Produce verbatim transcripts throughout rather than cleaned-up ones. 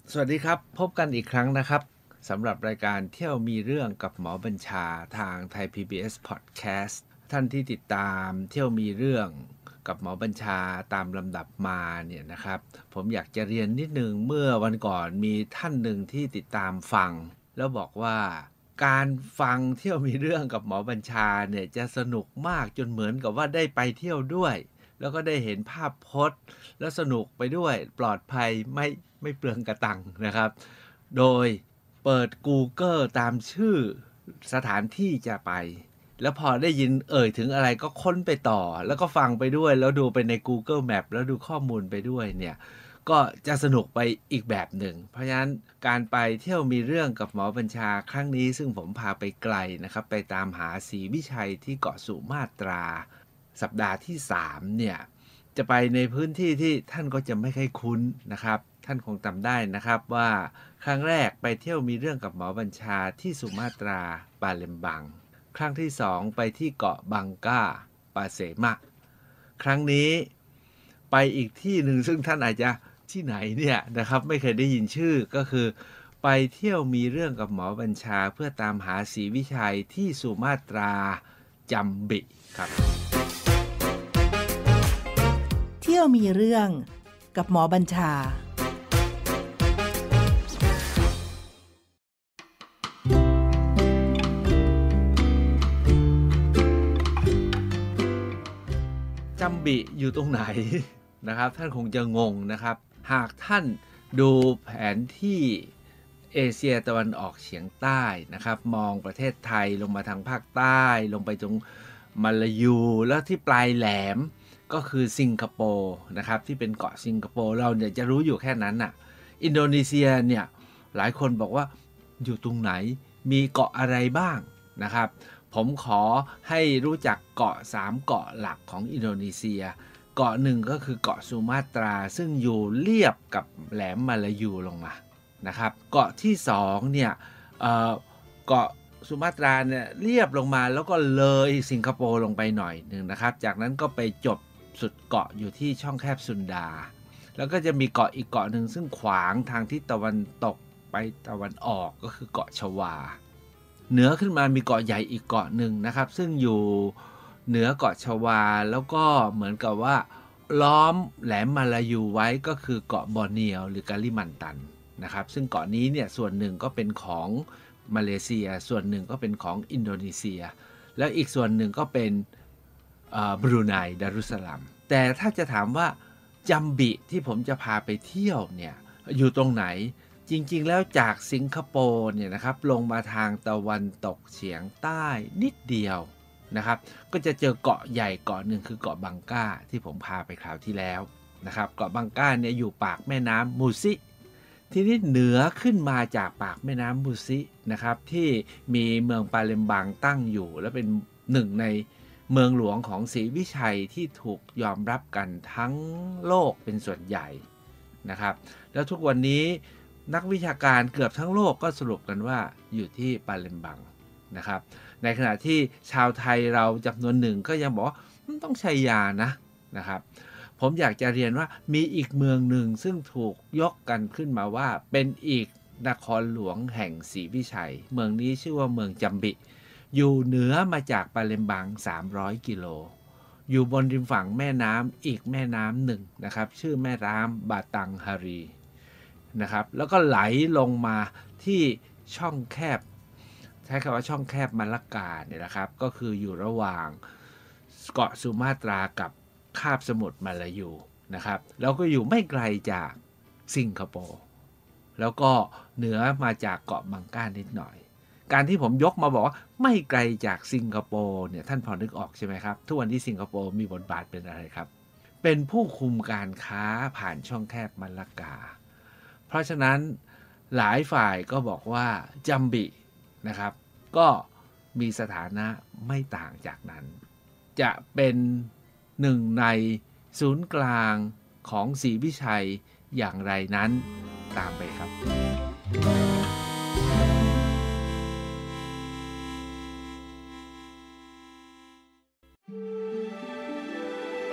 สวัสดีครับพบกันอีกครั้งนะครับสำหรับรายการเที่ยวมีเรื่องกับหมอบัญชาทางไทย พี บี เอส Podcast ท่านที่ติดตามเที่ยวมีเรื่องกับหมอบัญชาตามลำดับมาเนี่ยนะครับผมอยากจะเรียนนิดนึงเมื่อวันก่อนมีท่านหนึ่งที่ติดตามฟังแล้วบอกว่าการฟังเที่ยวมีเรื่องกับหมอบัญชาเนี่ยจะสนุกมากจนเหมือนกับว่าได้ไปเที่ยวด้วยแล้วก็ได้เห็นภาพพจน์แล้วสนุกไปด้วยปลอดภัยไม่ไม่เปลืองกระตังนะครับโดยเปิด Google ตามชื่อสถานที่จะไปแล้วพอได้ยินเอ่ยถึงอะไรก็ค้นไปต่อแล้วก็ฟังไปด้วยแล้วดูไปใน Google Map แล้วดูข้อมูลไปด้วยเนี่ยก็จะสนุกไปอีกแบบหนึ่งเพราะฉะนั้นการไปเที่ยวมีเรื่องกับหมอบัญชาครั้งนี้ซึ่งผมพาไปไกลนะครับไปตามหาศรีวิชัยที่เกาะสุมาตราสัปดาห์ที่สามเนี่ยจะไปในพื้นที่ที่ท่านก็จะไม่ค่อยคุ้นนะครับท่านคงจำได้นะครับว่าครั้งแรกไปเที่ยวมีเรื่องกับหมอบัญชาที่สุมาตราปาเลมบังครั้งที่สองไปที่เกาะบังก้าปาเสมะครั้งนี้ไปอีกที่หนึ่งซึ่งท่านอาจจะที่ไหนเนี่ยนะครับไม่เคยได้ยินชื่อก็คือไปเที่ยวมีเรื่องกับหมอบัญชาเพื่อตามหาศรีวิชัยที่สุมาตราจัมบิครับเที่ยวมีเรื่องกับหมอบัญชาจัมบิอยู่ตรงไหน นะครับท่านคงจะงงนะครับหากท่านดูแผนที่เอเชียตะวันออกเฉียงใต้นะครับมองประเทศไทยลงมาทางภาคใต้ลงไปตรงมาลายูแล้วที่ปลายแหลมก็คือสิงคโปร์นะครับที่เป็นเกาะสิงคโปร์เราเนี่ยจะรู้อยู่แค่นั้นน่ะอินโดนีเซียเนี่ยหลายคนบอกว่าอยู่ตรงไหนมีเกาะอะไรบ้างนะครับผมขอให้รู้จักเกาะสามเกาะหลักของอินโดนีเซียเกาะหนึ่งก็คือเกาะสุมาตราซึ่งอยู่เลียบกับแหลมมาลายูลงมานะครับเกาะที่สองเนี่ยเอ่อเกาะสุมาตราเนี่ยเรียบลงมาแล้วก็เลยสิงคโปร์ลงไปหน่อยหนึ่งนะครับจากนั้นก็ไปจบสุดเกาะอยู่ที่ช่องแคบสุนดาแล้วก็จะมีเกาะอีกเกาะหนึ่งซึ่งขวางทางทิศตะวันตกไปตะวันออกก็คือเกาะชวาเหนือขึ้นมามีเกาะใหญ่อีกเกาะหนึ่งนะครับซึ่งอยู่เหนือเกาะชวาแล้วก็เหมือนกับว่าล้อมแหลมมาลายูไว้ก็คือเกาะบอร์เนียวหรือกาลิมันตันนะครับซึ่งเกาะนี้เนี่ยส่วนหนึ่งก็เป็นของมาเลเซียส่วนหนึ่งก็เป็นของอินโดนีเซียแล้วอีกส่วนหนึ่งก็เป็นบรูไนดารุสสลามแต่ถ้าจะถามว่าจัมบิที่ผมจะพาไปเที่ยวเนี่ยอยู่ตรงไหนจริงๆแล้วจากสิงคโปร์เนี่ยนะครับลงมาทางตะวันตกเฉียงใต้นิดเดียวนะครับก็จะเจอเกาะใหญ่เกาะหนึ่งคือเกาะบังก้าที่ผมพาไปคราวที่แล้วนะครับเกาะบังก้าเนี่ยอยู่ปากแม่น้ำมูซิทีนี้เหนือขึ้นมาจากปากแม่น้ำมูซินะครับที่มีเมืองปาเลมบังตั้งอยู่และเป็นหนึ่งในเมืองหลวงของศรีวิชัยที่ถูกยอมรับกันทั้งโลกเป็นส่วนใหญ่นะครับแล้วทุกวันนี้นักวิชาการเกือบทั้งโลกก็สรุปกันว่าอยู่ที่ปาเลมบังนะครับในขณะที่ชาวไทยเราจำนวนหนึ่งก็ยังบอกว่าต้องใช้ยานะนะครับผมอยากจะเรียนว่ามีอีกเมืองหนึ่งซึ่งถูกยกกันขึ้นมาว่าเป็นอีกนครหลวงแห่งศรีวิชัยเมืองนี้ชื่อว่าเมืองจัมบิอยู่เหนือมาจากปาเลมบังสามร้อยกิโลอยู่บนริมฝั่งแม่น้ำอีกแม่น้ำหนึ่งนะครับชื่อแม่น้ำบาตังฮารีนะครับแล้วก็ไหลลงมาที่ช่องแคบใช้คำว่าช่องแคบมาลากาเนี่ยนะครับก็คืออยู่ระหว่างเกาะสุมาตรากับคาบสมุทรมาลายูนะครับแล้วก็อยู่ไม่ไกลจากสิงคโปร์แล้วก็เหนือมาจากเกาะบังก้านิดหน่อยการที่ผมยกมาบอกว่าไม่ไกลจากสิงคโปร์เนี่ยท่านพอนึกออกใช่ไหมครับทุกวันที่สิงคโปร์มีบทบาทเป็นอะไรครับเป็นผู้คุมการค้าผ่านช่องแคบมาลากาเพราะฉะนั้นหลายฝ่ายก็บอกว่าจัมบินะครับก็มีสถานะไม่ต่างจากนั้นจะเป็นหนึ่งในศูนย์กลางของศรีวิชัยอย่างไรนั้นตามไปครับ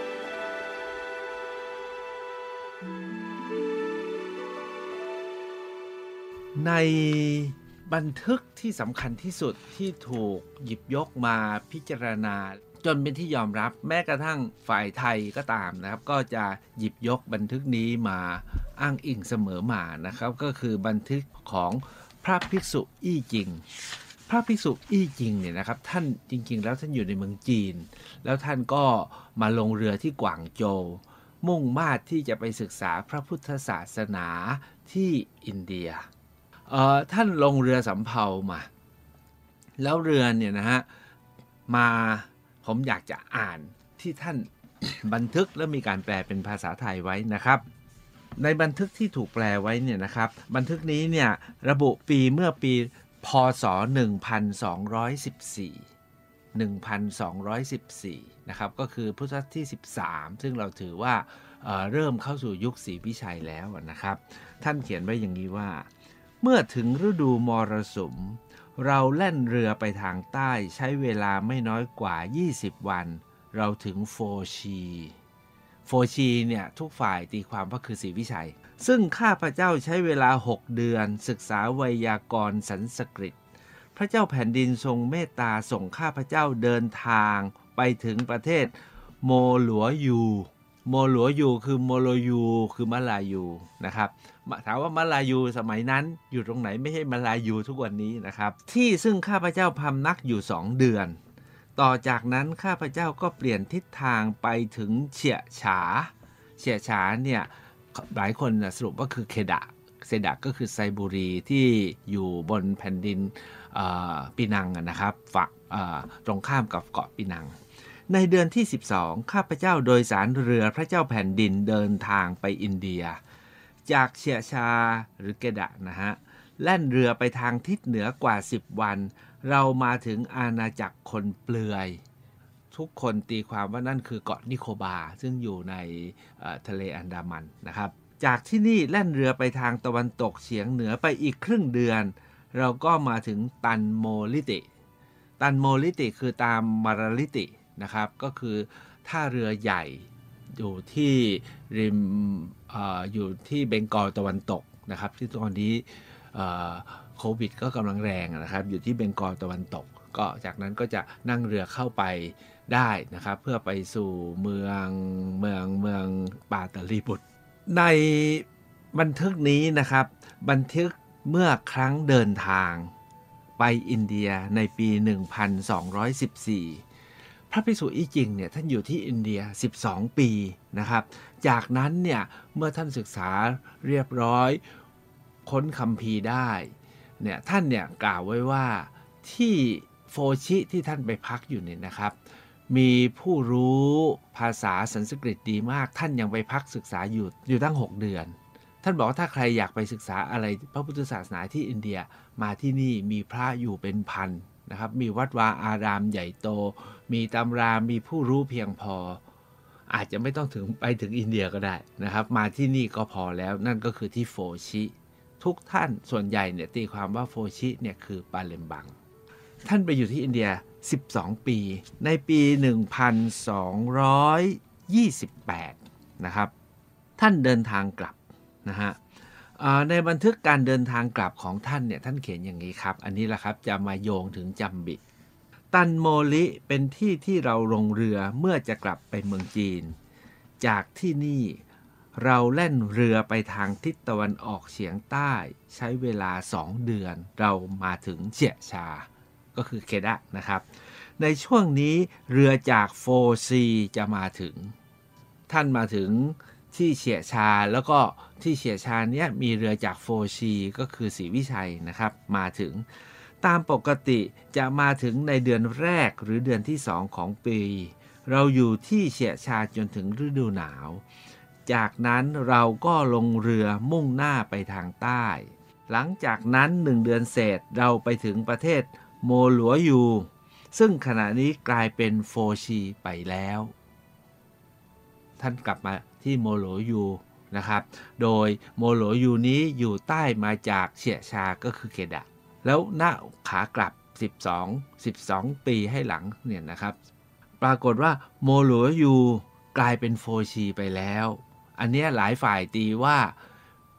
เในบันทึกที่สำคัญที่สุดที่ถูกหยิบยกมาพิจารณาจนเป็นที่ยอมรับแม้กระทั่งฝ่ายไทยก็ตามนะครับก็จะหยิบยกบันทึกนี้มาอ้างอิงเสมอมานะครับก็คือบันทึกของพระภิกษุอี้จิงพระภิกษุอี้จิงเนี่ยนะครับท่านจริงๆแล้วท่านอยู่ในเมืองจีนแล้วท่านก็มาลงเรือที่กวางโจวมุ่งมา่ที่จะไปศึกษาพระพุทธศาสนาที่อินเดียเอ่อท่านลงเรือสำเภามาแล้วเรือเนี่ยนะฮะมาผมอยากจะอ่านที่ท่าน บันทึกและมีการแปลเป็นภาษาไทยไว้นะครับในบันทึกที่ถูกแปลไว้เนี่ยนะครับบันทึกนี้เนี่ยระบุปีเมื่อปีพ.ศ. หนึ่งพันสองร้อยสิบสี่ หนึ่งพันสองร้อยสิบสี่นะครับก็คือพุทธศตวรรษที่สิบสามซึ่งเราถือว่า เอ่อ เริ่มเข้าสู่ยุคศรีวิชัยแล้วนะครับท่านเขียนไว้อย่างนี้ว่าเมื่อถึงฤดูมรสุมเราแล่นเรือไปทางใต้ใช้เวลาไม่น้อยกว่ายี่สิบวันเราถึงโฟชีโฟชีเนี่ยทุกฝ่ายตีความว่าคือศรีวิชัยซึ่งข้าพเจ้าใช้เวลาหกเดือนศึกษาไวยากรณ์สันสกฤตพระเจ้าแผ่นดินทรงเมตตาส่งข้าพเจ้าเดินทางไปถึงประเทศโมหลัวยูโมหลัวยูคือโมโลยูคือมลายูนะครับถามว่ามลายูสมัยนั้นอยู่ตรงไหนไม่ใช่มลายูทุกวันนี้นะครับที่ซึ่งข้าพเจ้าพำนักอยู่สองเดือนต่อจากนั้นข้าพเจ้าก็เปลี่ยนทิศทางไปถึงเฉียฉาเฉียฉาเนี่ยหลายคนสรุปว่าคือเคดะเซดะก็คือไซบุรีที่อยู่บนแผ่นดินปีนังนะครับฝั่งตรงข้ามกับเกาะปีนังในเดือนที่สิบสองข้าพเจ้าโดยสารเรือพระเจ้าแผ่นดินเดินทางไปอินเดียจากเฉียชาหรือเกดะนะฮะแล่นเรือไปทางทิศเหนือกว่าสิบวันเรามาถึงอาณาจักรคนเปลือยทุกคนตีความว่านั่นคือเกาะนิโคบาซึ่งอยู่ในทะเลอันดามันนะครับจากที่นี่แล่นเรือไปทางตะวันตกเฉียงเหนือไปอีกครึ่งเดือนเราก็มาถึงตันโมลิติตันโมลิติคือตามมาราลิตินะครับก็คือท่าเรือใหญ่อยู่ที่ริม อ, อยู่ที่เบงกอลตะวันตกนะครับที่ตอนนี้โควิดก็กำลังแรงนะครับอยู่ที่เบงกอลตะวันตกก็จากนั้นก็จะนั่งเรือเข้าไปได้นะครับเพื่อไปสู่เมืองเมืองเมืองปาตาลีบุตรในบันทึกนี้นะครับบันทึกเมื่อครั้งเดินทางไปอินเดียในปี หนึ่งพันสองร้อยสิบสี่ พระภิกษุอี้จิงเนี่ยท่านอยู่ที่อินเดียสิบสองปีนะครับจากนั้นเนี่ยเมื่อท่านศึกษาเรียบร้อยค้นคัมภีร์ได้เนี่ยท่านเนี่ยกล่าวไว้ว่าที่โฟชิที่ท่านไปพักอยู่เนี่ยนะครับมีผู้รู้ภาษาสันสกฤตดีมากท่านยังไปพักศึกษาอยู่อยู่ตั้งหกเดือนท่านบอกว่าถ้าใครอยากไปศึกษาอะไรพระพุทธศาสนาที่อินเดียมาที่นี่มีพระอยู่เป็นพันนะครับมีวัดวาอารามใหญ่โตมีตำรามีผู้รู้เพียงพออาจจะไม่ต้องถึงไปถึงอินเดียก็ได้นะครับมาที่นี่ก็พอแล้วนั่นก็คือที่โฟชิทุกท่านส่วนใหญ่เนี่ยตีความว่าโฟชิเนี่ยคือปาเลมบังท่านไปอยู่ที่อินเดียสิบสองปีในปี หนึ่งพันสองร้อยยี่สิบแปด นะครับท่านเดินทางกลับนะฮะในบันทึกการเดินทางกลับของท่านเนี่ยท่านเขียนอย่างนี้ครับอันนี้แหละครับจะมาโยงถึงจัมบิตันโมลิเป็นที่ที่เราลงเรือเมื่อจะกลับไปเมืองจีนจากที่นี่เราแล่นเรือไปทางทิศตะวันออกเฉียงใต้ใช้เวลาสองเดือนเรามาถึงเฉียชาก็คือเคดะนะครับในช่วงนี้เรือจากโฟซีจะมาถึงท่านมาถึงที่เฉียชาแล้วก็ที่เฉียชาเนี้ยมีเรือจากโฟชีก็คือศรีวิชัยนะครับมาถึงตามปกติจะมาถึงในเดือนแรกหรือเดือนที่สองของปีเราอยู่ที่เฉียชาจนถึงฤดูหนาวจากนั้นเราก็ลงเรือมุ่งหน้าไปทางใต้หลังจากนั้นหนึ่งเดือนเศษเราไปถึงประเทศโมหลัวยูซึ่งขณะนี้กลายเป็นโฟชีไปแล้วท่านกลับมาที่โมโหลยูนะครับโดยโมโหลยูนี้อยู่ใต้มาจากเฉียชาก็คือเคดะแล้วณขากลับสิบสอง สิบสองปีให้หลังเนี่ยนะครับปรากฏว่าโมโหลยูกลายเป็นโฟชีไปแล้วอันนี้หลายฝ่ายตีว่า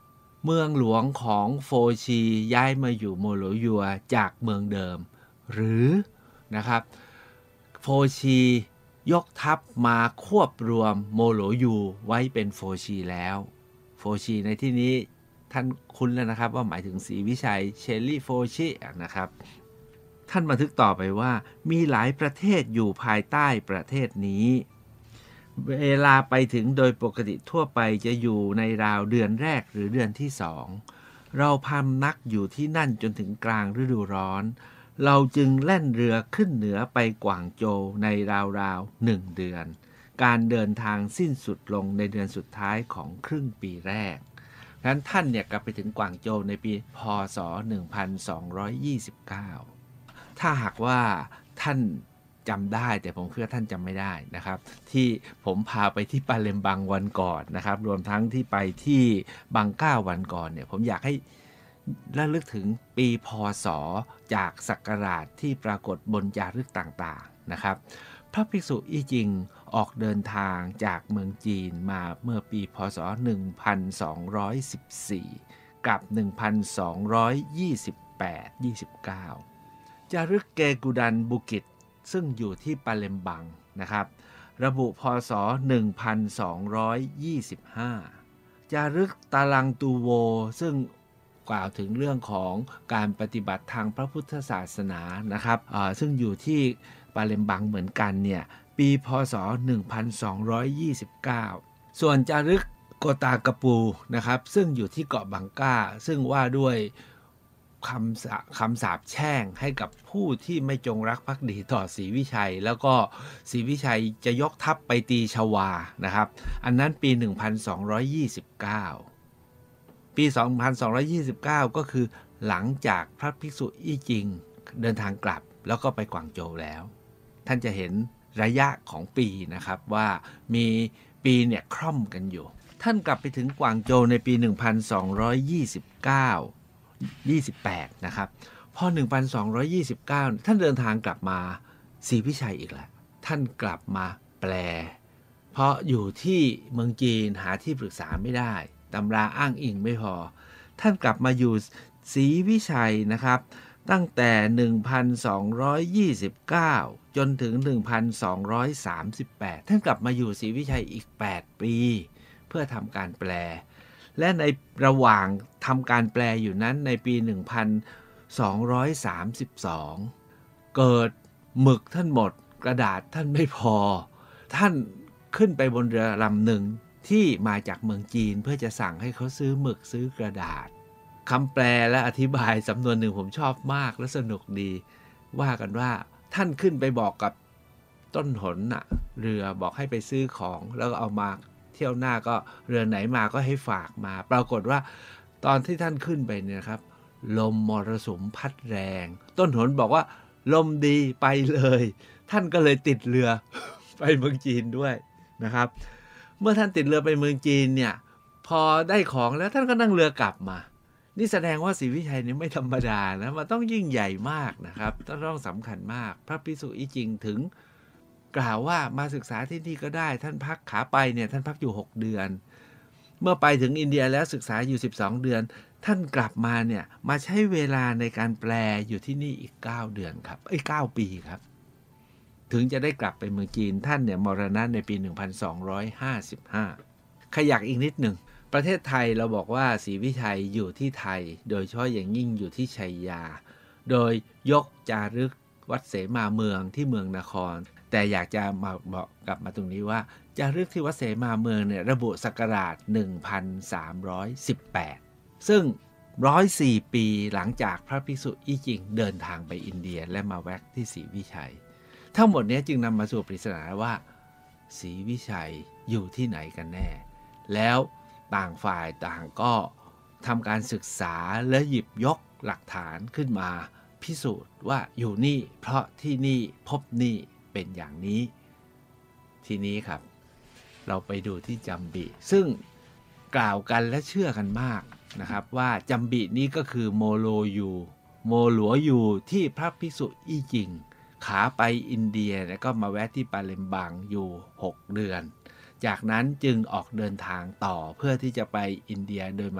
เมืองหลวงของโฟชีย้ายมาอยู่โมโลยัวจากเมืองเดิมหรือนะครับโฟชียกทัพมาควบรวมโมโลยูไว้เป็นโฟชีแล้วโฟชีในที่นี้ท่านคุ้นแล้วนะครับว่าหมายถึงศรีวิชัยเชลลี่โฟชีนะครับท่านบันทึกต่อไปว่ามีหลายประเทศอยู่ภายใต้ประเทศนี้เวลาไปถึงโดยปกติทั่วไปจะอยู่ในราวเดือนแรกหรือเดือนที่สองเราพำนักอยู่ที่นั่นจนถึงกลางฤดูร้อนเราจึงแล่นเรือขึ้นเหนือไปกวางโจวในราวๆหนึ่งเดือนการเดินทางสิ้นสุดลงในเดือนสุดท้ายของครึ่งปีแรกดังนั้นท่านเนี่ยกลับไปถึงกวางโจวในปีพ.ศ. หนึ่งพันสองร้อยยี่สิบเก้าถ้าหากว่าท่านจำได้แต่ผมคิดว่าท่านจำไม่ได้นะครับที่ผมพาไปที่ปาเลมบังวันก่อนนะครับรวมทั้งที่ไปที่บังก้าวันก่อนเนี่ยผมอยากให้ระลึกถึงปีพ.ศ.จากศักราชที่ปรากฏบนจารึกต่างๆนะครับพระภิกษุอี้จิงออกเดินทางจากเมืองจีนมาเมื่อปีพ.ศ. หนึ่งพันสองร้อยสิบสี่กับหนึ่งพันสองร้อยยี่สิบแปด ยี่สิบเก้าจารึกเกกุดันบุกิตซึ่งอยู่ที่ปาเลมบังนะครับระบุพ.ศ. หนึ่งพันสองร้อยยี่สิบห้าจารึกตาลังตูโวซึ่งกล่าวถึงเรื่องของการปฏิบัติทางพระพุทธศาสนานะครับซึ่งอยู่ที่ปาเลมบังเหมือนกันเนี่ยปีพ.ศ. หนึ่งพันสองร้อยยี่สิบเก้าส่วนจารึกโกตากะปูนะครับซึ่งอยู่ที่เกาะบังก้าซึ่งว่าด้วยคำสาคำสาปแช่งให้กับผู้ที่ไม่จงรักภักดีต่อศรีวิชัยแล้วก็ศรีวิชัยจะยกทัพไปตีชวานะครับอันนั้นปีหนึ่งพันสองร้อยยี่สิบเก้าปีสองพันสองร้อยยี่สิบเก้าก็คือหลังจากพระภิกษุอี้จิงเดินทางกลับแล้วก็ไปกวางโจวแล้วท่านจะเห็นระยะของปีนะครับว่ามีปีเนี่ยคร่อมกันอยู่ท่านกลับไปถึงกวางโจวในปีหนึ่งพันสองร้อยยี่สิบเก้า ยี่สิบแปดนะครับพอหนึ่งพันสองร้อยยี่สิบเก้าท่านเดินทางกลับมาศรีวิชัยอีกแล้วท่านกลับมาแปลเพราะอยู่ที่เมืองจีนหาที่ปรึกษาไม่ได้ตำราอ้างอิงไม่พอท่านกลับมาอยู่ศรีวิชัยนะครับตั้งแต่หนึ่งพันสองร้อยยี่สิบเก้าจนถึงหนึ่งพันสองร้อยสามสิบแปดท่านกลับมาอยู่ศรีวิชัยอีกแปดปีเพื่อทำการแปลและในระหว่างทำการแปลอยู่นั้นในปีหนึ่งพันสองร้อยสามสิบสองเกิดหมึกท่านหมดกระดาษท่านไม่พอท่านขึ้นไปบนเรือลำหนึ่งที่มาจากเมืองจีนเพื่อจะสั่งให้เขาซื้อหมึกซื้อกระดาษคำแปลและอธิบายสำนวนหนึ่งผมชอบมากและสนุกดีว่ากันว่าท่านขึ้นไปบอกกับต้นหนน่ะเรือบอกให้ไปซื้อของแล้วก็เอามาเที่ยวหน้าก็เรือไหนมาก็ให้ฝากมาปรากฏว่าตอนที่ท่านขึ้นไปเนี่ยครับลมมรสุมพัดแรงต้นหนบอกว่าลมดีไปเลยท่านก็เลยติดเรือ ไปเมืองจีนด้วยนะครับเมื่อท่านติดเรือไปเมืองจีนเนี่ยพอได้ของแล้วท่านก็นั่งเรือกลับมานี่แสดงว่าศรีวิชัยนี่ไม่ธรรมดานะมันต้องยิ่งใหญ่มากนะครับต้องสำคัญมากพระภิกษุอี้จิงถึงกล่าวว่ามาศึกษาที่นี่ก็ได้ท่านพักขาไปเนี่ยท่านพักอยู่หกเดือนเมื่อไปถึงอินเดียแล้วศึกษาอยู่สิบสองเดือนท่านกลับมาเนี่ยมาใช้เวลาในการแปลอยู่ที่นี่อีกเก้าเดือนครับเอ้ยเก้าปีครับถึงจะได้กลับไปเมืองจีนท่านเนี่ยมรณะในปีหนึ่งพันสองร้อยห้าสิบห้าขยักอีกนิดหนึ่งประเทศไทยเราบอกว่าศรีวิชัยอยู่ที่ไทยโดยเฉพาะอย่างยิ่งอยู่ที่ชัยยาโดยยกจารึกวัดเสมาเมืองที่เมืองนครแต่อยากจะมาบอกกลับมาตรงนี้ว่าจารึกที่วัดเสมาเมืองเนี่ยระบุศักราชหนึ่งพันสามร้อยสิบแปดซึ่งหนึ่งร้อยสี่ปีหลังจากพระภิกษุอี้จิงเดินทางไปอินเดียและมาแวะที่ศรีวิชัยทั้งหมดนี้จึงนำมาสู่ปริศนาว่าศรีวิชัยอยู่ที่ไหนกันแน่แล้วต่างฝ่ายต่างก็ทำการศึกษาและหยิบยกหลักฐานขึ้นมาพิสูจน์ว่าอยู่นี่เพราะที่นี่พบนี่เป็นอย่างนี้ทีนี้ครับเราไปดูที่จัมบิซึ่งกล่าวกันและเชื่อกันมากนะครับว่าจัมบินี้ก็คือโมโลยูโมหลัวยูที่พระภิกษุอี้จิงขาไปอินเดียแล้วก็มาแวะที่ปาเลมบังอยู่หกเดือนจากนั้นจึงออกเดินทางต่อเพื่อที่จะไปอินเดียโดยมา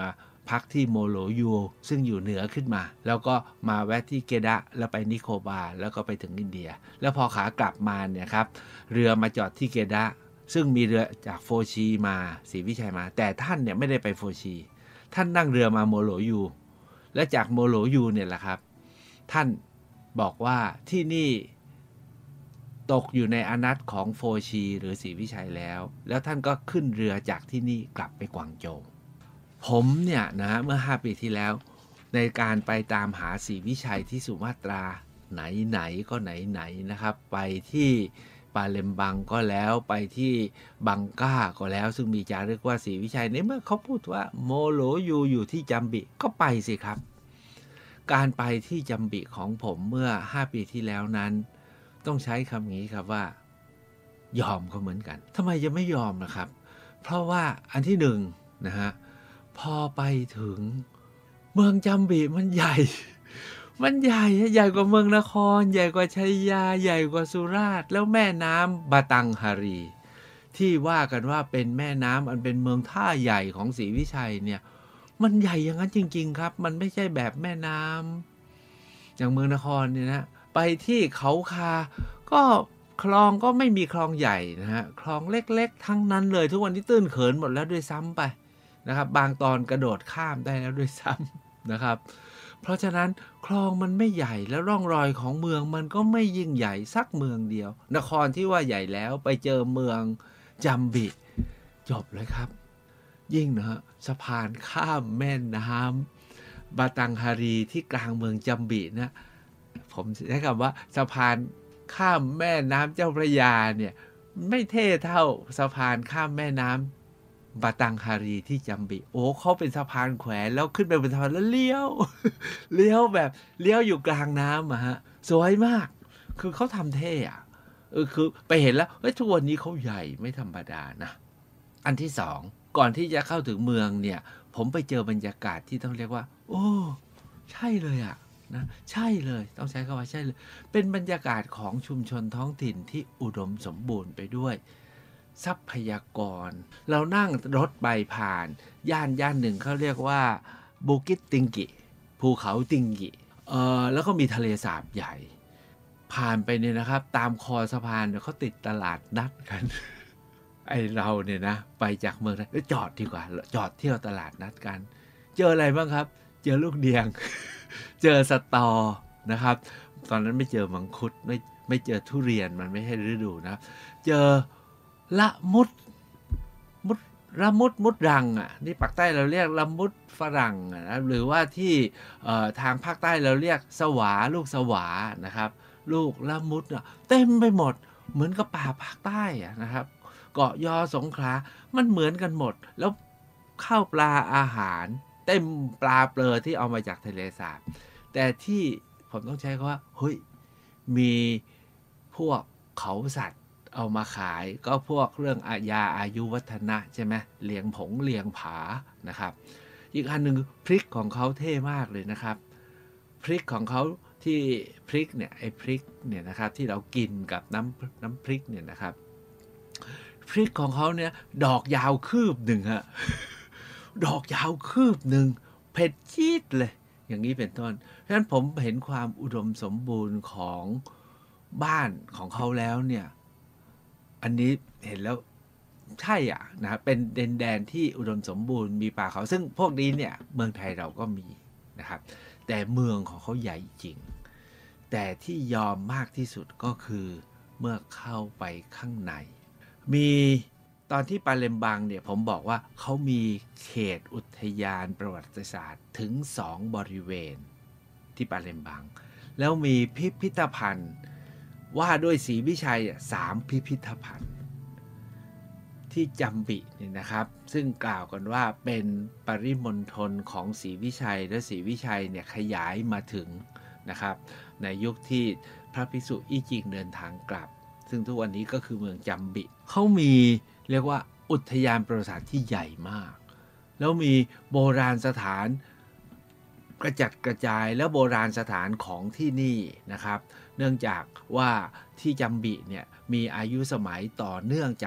พักที่โมโลยูซึ่งอยู่เหนือขึ้นมาแล้วก็มาแวะที่เกดะแล้วไปนิโคบาแล้วก็ไปถึงอินเดียแล้วพอขากลับมาเนี่ยครับเรือมาจอดที่เกดะซึ่งมีเรือจากโฟชีมาศรีวิชัยมาแต่ท่านเนี่ยไม่ได้ไปโฟชีท่านนั่งเรือมาโมโลยูและจากโมโลยูเนี่ยแหละครับท่านบอกว่าที่นี่ตกอยู่ในอานัตของโฟชีหรือศรีวิชัยแล้วแล้วท่านก็ขึ้นเรือจากที่นี่กลับไปกวางโจวผมเนี่ยนะเมื่อห้าปีที่แล้วในการไปตามหาศรีวิชัยที่สุมาตราไหนๆก็ไหนๆนะครับไปที่ปาเลมบังก็แล้วไปที่บังก้าก็แล้วซึ่งมีจารึกว่าศรีวิชัยในเมื่อเขาพูดว่าโมโลยูอยู่ที่จัมบิก็ไปสิครับการไปที่จัมบิของผมเมื่อห้าปีที่แล้วนั้นต้องใช้คำนี้ครับว่ายอมเขาเหมือนกันทำไมจะไม่ยอมนะครับ เพราะว่าอันที่หนึ่งนะฮะพอไปถึงเมืองจัมบิมันใหญ่ มันใหญ่ใหญ่กว่าเมืองนครใหญ่กว่าชัยยาใหญ่กว่าสุราษฎร์แล้วแม่น้ำบาตังฮารีที่ว่ากันว่าเป็นแม่น้ำอันเป็นเมืองท่าใหญ่ของศรีวิชัยเนี่ยมันใหญ่อย่างนั้นจริงๆครับมันไม่ใช่แบบแม่น้ำอย่างเมืองนครเนี่ยนะไปที่เขาคาก็คลองก็ไม่มีคลองใหญ่นะฮะคลองเล็กๆทั้งนั้นเลยทุกวันนี้ตื้นเขินหมดแล้วด้วยซ้ำไปนะครับบางตอนกระโดดข้ามได้แล้วด้วยซ้ำนะครับเพราะฉะนั้นคลองมันไม่ใหญ่แล้วร่องรอยของเมืองมันก็ไม่ยิ่งใหญ่สักเมืองเดียวนครที่ว่าใหญ่แล้วไปเจอเมืองจัมบิจบเลยครับยิ่งนะฮะสะพานข้ามแม่น้ำบาตังฮารีที่กลางเมืองจัมบินะผมใช้คำว่าสะพานข้ามแม่น้ำเจ้าพระยาเนี่ยไม่เท่เท่าสะพานข้ามแม่น้ำบาตังฮารีที่จัมบิโอ้เขาเป็นสะพานแขวนแล้วขึ้นไปบนสะพานแล้วเลี้ยว เลี้ยวแบบเลี้ยวอยู่กลางน้ำอะฮะสวยมากคือเขาทำเท่อะเออคือไปเห็นแล้วเฮ้ยทุกวันนี้เขาใหญ่ไม่ธรรมดานะอันที่สองก่อนที่จะเข้าถึงเมืองเนี่ยผมไปเจอบรรยากาศที่ต้องเรียกว่าโอ้ใช่เลยอะนะใช่เลยต้องใช้คำว่าใช่เลยเป็นบรรยากาศของชุมชนท้องถิ่นที่อุดมสมบูรณ์ไปด้วยทรัพยากรเรานั่งรถไปผ่านย่านย่านหนึ่งเขาเรียกว่าบูกิตติงกิภูเขาติงกิเอ่อแล้วก็มีทะเลสาบใหญ่ผ่านไปเนี่ยนะครับตามคอสะพานเนี่ยเขาติดตลาดนัดกัน ไอเราเนี่ยนะไปจากเมืองนั้นจอดดีกว่าจอดเที่ยวตลาดนัดกันเจออะไรบ้างครับเจอลูกเดียง เจอสตอนะครับตอนนั้นไม่เจอมังคุดไม่ไม่เจอทุเรียนมันไม่ใช่ฤดูนะเจอละมุดมุดละมุดมุดรังอ่ะนี่ปากใต้เราเรียกละมุดฝรั่งนะหรือว่าที่ทางภาคใต้เราเรียกสวาลูกสวานะครับลูกละมุดอ่ะเต็มไปหมดเหมือนกับป่าภาคใต้อ่ะนะครับเกาะยอสงขลามันเหมือนกันหมดแล้วข้าวปลาอาหารเต็มปลาเปลือที่เอามาจากทะเลสาบแต่ที่ผมต้องใช้คำว่าเฮ้ยมีพวกเขาสัตว์เอามาขายก็พวกเรื่องอายาอายุวัฒนะใช่ไหมเลียงผงเลียงผานะครับอีกอันหนึ่งพริกของเขาเท่มากเลยนะครับพริกของเขาที่พริกเนี่ยไอ้พริกเนี่ยนะครับที่เรากินกับน้ำน้ำพริกเนี่ยนะครับพริกของเขาเนี่ยดอกยาวคืบหนึ่งฮะ ดอกยาวคืบหนึ่งเผ็ดจี๊ดเลยอย่างนี้เป็นต้นเพราะฉะนั้นผมเห็นความอุดมสมบูรณ์ของบ้านของเขาแล้วเนี่ยอันนี้เห็นแล้วใช่อ่ะนะเป็นดินแดนที่อุดมสมบูรณ์มีป่าเขาซึ่งพวกนี้เนี่ยเมืองไทยเราก็มีนะครับแต่เมืองของเขาใหญ่จริงแต่ที่ยอมมากที่สุดก็คือเมื่อเข้าไปข้างในมีตอนที่ปาเลมบังเนี่ยผมบอกว่าเขามีเขตอุทยานประวัติศาสตร์ถึงสองบริเวณที่ปาเลมบังแล้วมีพิพิธภัณฑ์ว่าด้วยศรีวิชัยสามพิพิธภัณฑ์ที่จัมบินี่นะครับซึ่งกล่าวกันว่าเป็นปริมณฑลของศรีวิชัยและศรีวิชัยเนี่ยขยายมาถึงนะครับในยุคที่พระภิกษุอี้จิงเดินทางกลับซึ่งทุกวันนี้ก็คือเมืองจัมบิเขามีเรียกว่าอุทยานประวัติศาสตร์ที่ใหญ่มากแล้วมีโบราณสถานกระจัดกระจายและโบราณสถานของที่นี่นะครับเนื่องจากว่าที่จัมบิเนี่ยมีอายุสมัยต่อเนื่องจาก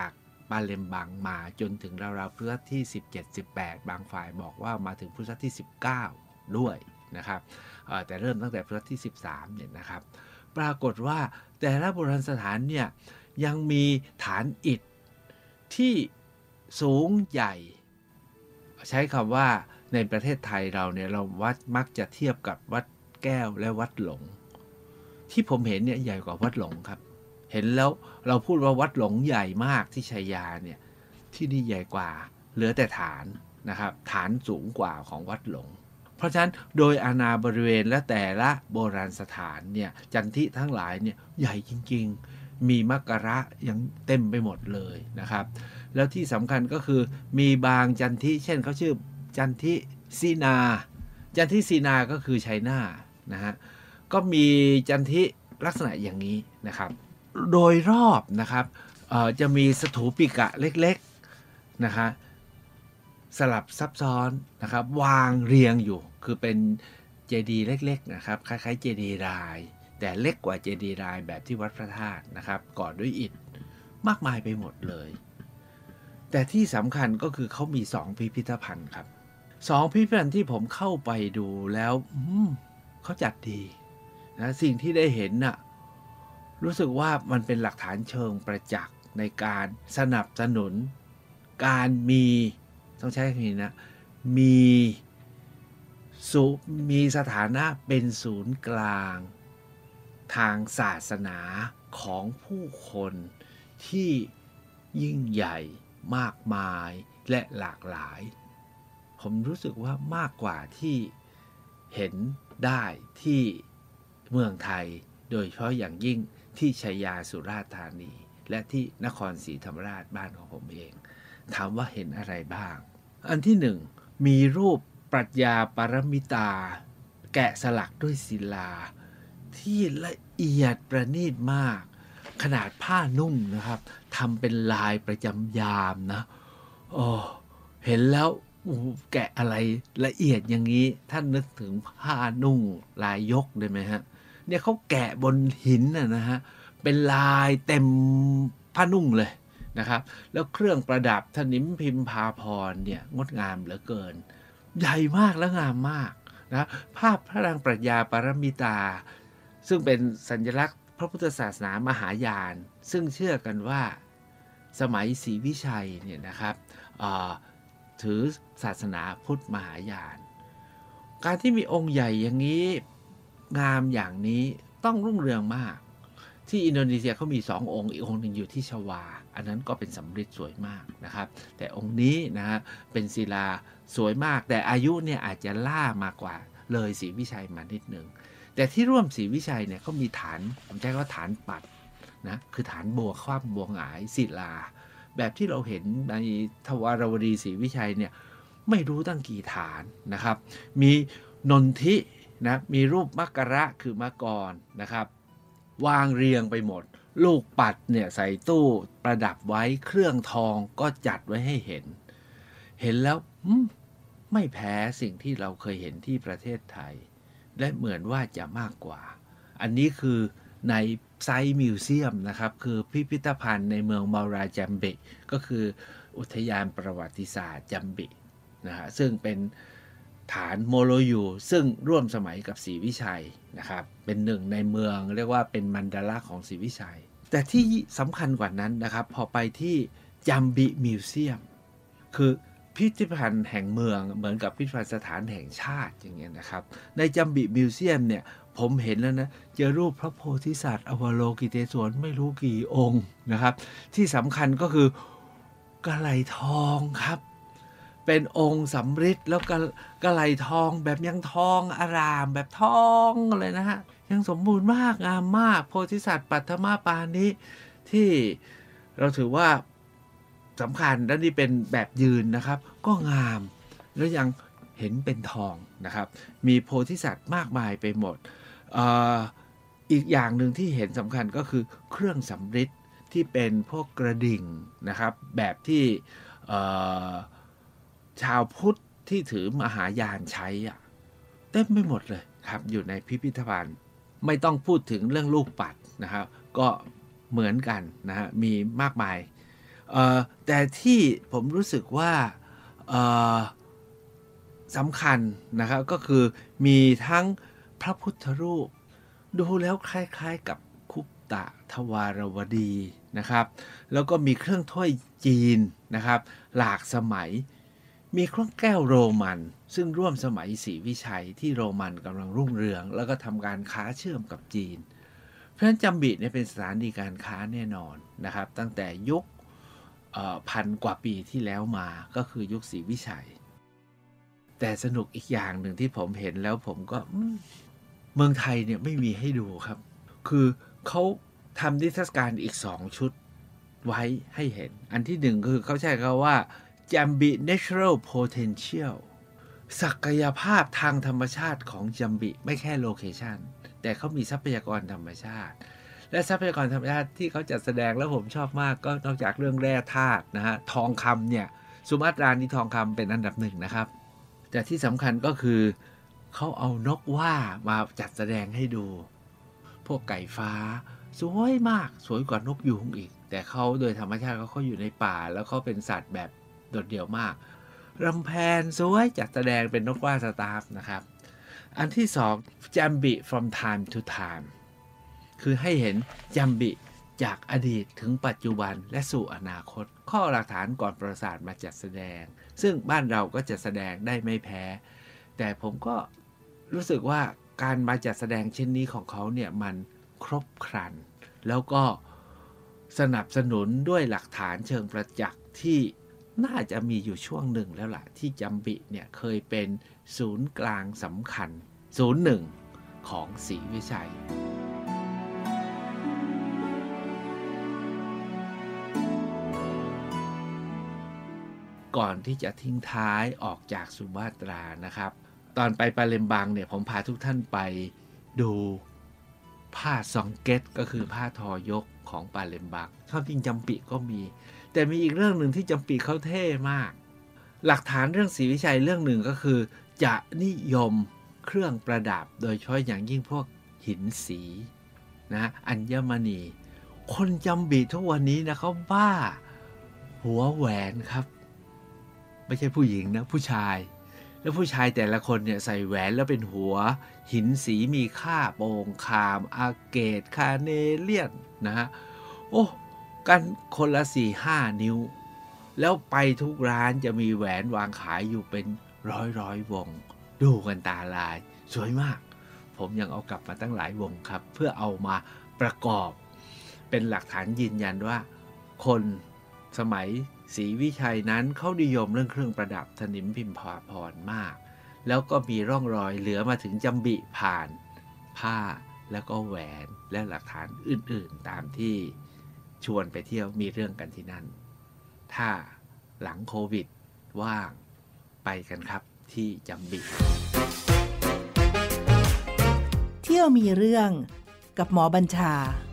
ปาเลมบังมาจนถึงราวๆพุทธศตวรรษที่สิบเจ็ด สิบแปดบางฝ่ายบอกว่ามาถึงพุทธศตวรรษที่สิบเก้าด้วยนะครับแต่เริ่มตั้งแต่พุทธศตวรรษที่สิบสามเนี่ยนะครับปรากฏว่าแต่ละโบราณสถานเนี่ยยังมีฐานอิฐที่สูงใหญ่ใช้คำว่าในประเทศไทยเราเนี่ยเราวัดมักจะเทียบกับวัดแก้วและวัดหลงที่ผมเห็นเนี่ยใหญ่กว่าวัดหลงครับเห็นแล้วเราพูดว่าวัดหลงใหญ่มากที่ชัยยาเนี่ยที่นี่ใหญ่กว่าเหลือแต่ฐานนะครับฐานสูงกว่าของวัดหลงเพราะฉะนั้นโดยอาณาบริเวณและแต่ละโบราณสถานเนี่ยจันทิทั้งหลายเนี่ยใหญ่จริงๆมีมักกะระยังเต็มไปหมดเลยนะครับแล้วที่สำคัญก็คือมีบางจันทิเช่นเขาชื่อจันทิซีนาจันทิซีนาก็คือชัยนานะฮะก็มีจันทิลักษณะอย่างนี้นะครับโดยรอบนะครับจะมีสถูปิกะเล็กๆนะคะสลับซับซ้อนนะครับวางเรียงอยู่คือเป็นเจดีย์เล็กๆนะครับคล้ายๆเจดีย์รายแต่เล็กกว่าเจดีย์รายแบบที่วัดพระธาตุนะครับก่อด้วยอิฐมากมายไปหมดเลยแต่ที่สำคัญก็คือเขามีสองพิพิธภัณฑ์ครับสองพิพิธภัณฑ์ที่ผมเข้าไปดูแล้วเขาจัดดีนะสิ่งที่ได้เห็นน่ะรู้สึกว่ามันเป็นหลักฐานเชิงประจักษ์ในการสนับสนุนการมีต้องใช้คำนี้นะมีสุมีสถานะเป็นศูนย์กลางทางศาสนาของผู้คนที่ยิ่งใหญ่มากมายและหลากหลายผมรู้สึกว่ามากกว่าที่เห็นได้ที่เมืองไทยโดยเฉพาะอย่างยิ่งที่ชัยยาสุราษฎร์ธานีและที่นครศรีธรรมราชบ้านของผมเองถามว่าเห็นอะไรบ้างอันที่หนึ่งมีรูปปรัชญาปรมิตาแกะสลักด้วยศิลาที่ละเอียดประณีตมากขนาดผ้านุ่งนะครับทำเป็นลายประจำยามนะโอ้เห็นแล้วแกะอะไรละเอียดอย่างนี้ท่านนึกถึงผ้านุ่งลายยกได้ไหมฮะเนี่ยเขาแกะบนหินนะนะฮะเป็นลายเต็มผ้านุ่งเลยนะครับแล้วเครื่องประดับถนิมพิมพาพรเนี่ยงดงามเหลือเกินใหญ่มากและงามมากนะภาพพระนางปรัชญาปรมิตาซึ่งเป็นสัญลักษณ์พระพุทธศาสนามหายานซึ่งเชื่อกันว่าสมัยศรีวิชัยเนี่ยนะครับถือศาสนาพุทธมหายานการที่มีองค์ใหญ่อย่างนี้งามอย่างนี้ต้องรุ่งเรืองมากที่อินโดนีเซียเขามีสององค์อีกองค์หนึ่งอยู่ที่ชวาอันนั้นก็เป็นสำริดสวยมากนะครับแต่องค์นี้นะฮะเป็นศิลาสวยมากแต่อายุเนี่ยอาจจะล่ามากกว่าเลยศรีวิชัยมานิดนึงแต่ที่ร่วมศรีวิชัยเนี่ยเขามีฐานผมใช้ว่าฐานปัดนะคือฐานบัวคว่ำบัวหงายศิลาแบบที่เราเห็นในทวารวดีศรีวิชัยเนี่ยไม่รู้ตั้งกี่ฐานนะครับมีนนทินะมีรูปมักกะระคือมะกรนะครับวางเรียงไปหมดลูกปัดเนี่ยใส่ตู้ประดับไว้เครื่องทองก็จัดไว้ให้เห็นเห็นแล้วไม่แพ้สิ่งที่เราเคยเห็นที่ประเทศไทยและเหมือนว่าจะมากกว่าอันนี้คือในไซต์มิวเซียมนะครับคือพิพิธภัณฑ์ในเมืองมาราจัมบิก็คืออุทยานประวัติศาสตร์จัมบินะฮะซึ่งเป็นฐานโมโลยูซึ่งร่วมสมัยกับศรีวิชัยนะครับเป็นหนึ่งในเมืองเรียกว่าเป็นมันดาราของศรีวิชัยแต่ที่สำคัญกว่านั้นนะครับพอไปที่จัมบิมิวเซียมคือพิพิธภัณฑ์แห่งเมืองเหมือนกับพิพิธภัณฑ์สถานแห่งชาติอย่างเงี้ยนะครับในจัมบิมิวเซียมเนี่ยผมเห็นแล้วนะเจอรูปพระโพธิสัตว์อวโลกิเตศวรไม่รู้กี่องค์นะครับที่สำคัญก็คือกะไหลทองครับเป็นองค์สำริดแล้วกะกะไหลทองแบบยังทองอารามแบบทองเลยนะฮะยังสมบูรณ์มากงามมากโพธิสัตว์ปัทมาปานิที่เราถือว่าสำคัญและนี่เป็นแบบยืนนะครับก็งามแล้วยังเห็นเป็นทองนะครับมีโพธิสัตว์มากมายไปหมด อ, อีกอย่างหนึ่งที่เห็นสำคัญก็คือเครื่องสำริดที่เป็นพวกกระดิ่งนะครับแบบที่ชาวพุทธที่ถือมหายานใช้อะเต็มไปหมดเลยครับอยู่ในพิพิธภัณฑ์ไม่ต้องพูดถึงเรื่องลูกปัดนะครับก็เหมือนกันนะฮะมีมากมายเอ่อแต่ที่ผมรู้สึกว่าเอ่อสำคัญนะครับก็คือมีทั้งพระพุทธรูปดูแล้วคล้ายๆกับคุปตะทวารวดีนะครับแล้วก็มีเครื่องถ้วยจีนนะครับหลากสมัยมีเครื่องแก้วโรมันซึ่งร่วมสมัยศรีวิชัยที่โรมันกำลังรุ่งเรืองแล้วก็ทำการค้าเชื่อมกับจีนเพราะฉะนั้นจัมบิเนี่ยเป็นสถานีการค้าแน่นอนนะครับตั้งแต่ยุคพันกว่าปีที่แล้วมาก็คือยุคศรีวิชัยแต่สนุกอีกอย่างหนึ่งที่ผมเห็นแล้วผมก็เมืองไทยเนี่ยไม่มีให้ดูครับคือเขาทำนิทรรศการอีกสองชุดไว้ให้เห็นอันที่หนึ่งคือเขาใช้คำว่า Jambi Natural Potential ศักยภาพทางธรรมชาติของจัมบิไม่แค่โลเคชันแต่เขามีทรัพยากรธรรมชาติและทรัพยากรธรรมชาติที่เขาจัดแสดงแล้วผมชอบมากก็นอกจากเรื่องแร่ธาตุนะฮะทองคำเนี่ยสุมาตรานี่ทองคำเป็นอันดับหนึ่งนะครับแต่ที่สำคัญก็คือเขาเอานกว่ามาจัดแสดงให้ดูพวกไก่ฟ้าสวยมากสวยกว่านกยูงอีกแต่เขาโดยธรรมชาติเขาเขาอยู่ในป่าแล้วเขาเป็นสัตว์แบบโดดเดี่ยวมากรำแพนสวยจัดแสดงเป็นนกว่าสตาฟนะครับอันที่สอง Jambi from time to time คือให้เห็นจัมบิจากอดีตถึงปัจจุบันและสู่อนาคตข้อหลักฐานก่อนประวัติศาสตร์มาจัดแสดงซึ่งบ้านเราก็จะแสดงได้ไม่แพ้แต่ผมก็รู้สึกว่าการมาจัดแสดงเช่นนี้ของเขาเนี่ยมันครบครันแล้วก็สนับสนุนด้วยหลักฐานเชิงประจักษ์ที่น่าจะมีอยู่ช่วงหนึ่งแล้วล่ะที่จัมบิเนี่ยเคยเป็นศูนย์กลางสำคัญศูนย์หนึ่งของศรีวิชัยก่อนที่จะทิ้งท้ายออกจากสุมาตรานะครับตอนไปปาเลมบังเนี่ยผมพาทุกท่านไปดูผ้าซองเก็ตก็คือผ้าทอยกของปาเลมบังชอบจริงจัมปิก็มีแต่มีอีกเรื่องหนึ่งที่จัมปิเขาเท่มากหลักฐานเรื่องศรีวิชัยเรื่องหนึ่งก็คือจะนิยมเครื่องประดับโดยเฉพาะอย่างยิ่งพวกหินสีนะอัญมณีคนจัมบิทุกวันนี้นะเขาบ้าหัวแหวนครับไม่ใช่ผู้หญิงนะผู้ชายแล้วผู้ชายแต่ละคนเนี่ยใส่แหวนแล้วเป็นหัวหินสีมีค่าโปร่งคามอาเกตคาเนเลียนนะฮะโอ้กันคนละสี่ห้านิ้วแล้วไปทุกร้านจะมีแหวนวางขายอยู่เป็นร้อยร้อยวงดูกันตาลายสวยมากผมยังเอากลับมาตั้งหลายวงครับเพื่อเอามาประกอบเป็นหลักฐานยืนยันว่าคนสมัยศรีวิชัยนั้นเขานิยมเรื่องเครื่องประดับสนิมพิมพาพรมากแล้วก็มีร่องรอยเหลือมาถึงจัมบิผ่านผ้าแล้วก็แหวนและหลักฐานอื่นๆตามที่ชวนไปเที่ยวมีเรื่องกันที่นั่นถ้าหลังโควิดว่างไปกันครับที่จัมบิเที่ยวมีเรื่องกับหมอบัญชา